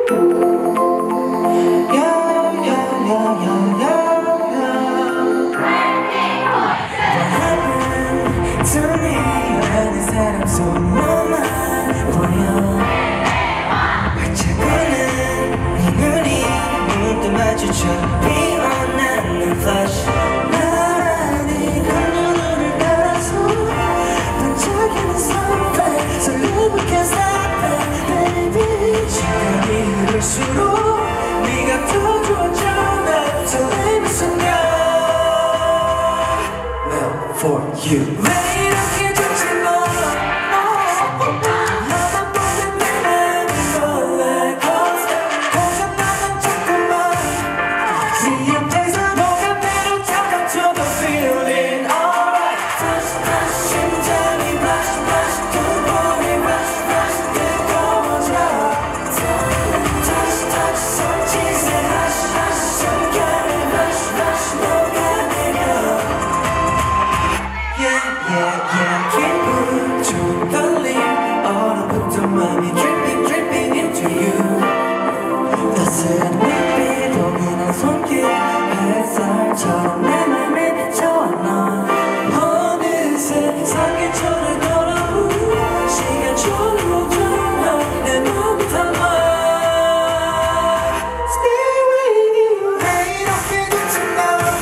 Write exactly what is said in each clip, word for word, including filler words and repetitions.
For you. 왜 이렇게 좋지 너 너만 보는 내 맘이 rollercoaster 고장나면 자꾸만 네 옆에서 너가 매로 잡아줘도 feeling alright 다시 다시 심장이 rush rush 두 번에 rush rush 뜨거워져 다시 다시 손짓에 hush hush 숨결에 rush rush 녹아내려 Yeah, yeah, yeah, 기분 좋은 떨림 얼어붙은 맘이 dripping, dripping into you 따스한 빛빛 포근한 손길 햇살처럼 내 맘에 비춰와 넌 어느새 사계절을 돌아온 시간처럼 돌아 내 맘을 담아 Stay with you 왜 이렇게 좋지 너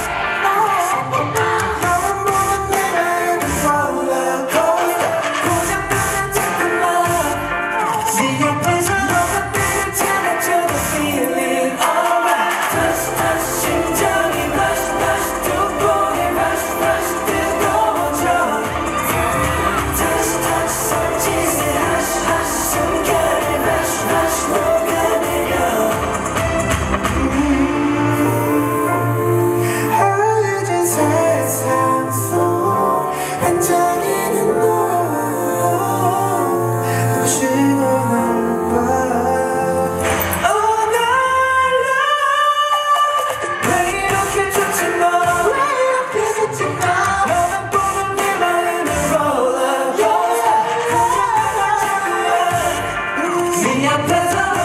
네 앞에서